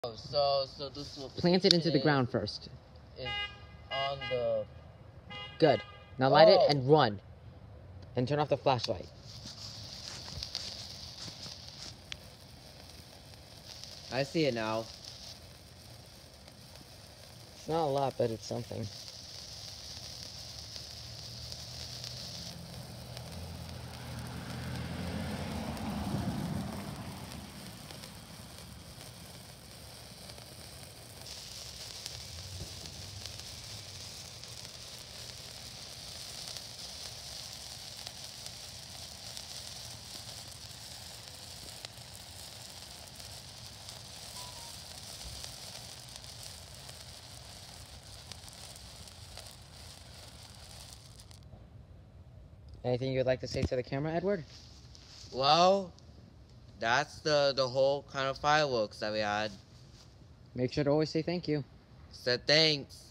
So this will Plant it into the ground first. Is on the. Good. Now light it and run. And turn off the flashlight. I see it now. It's not a lot, but it's something. Anything you'd like to say to the camera, Edward? Well, that's the whole kind of fireworks that we had. Make sure to always say thank you. So thanks.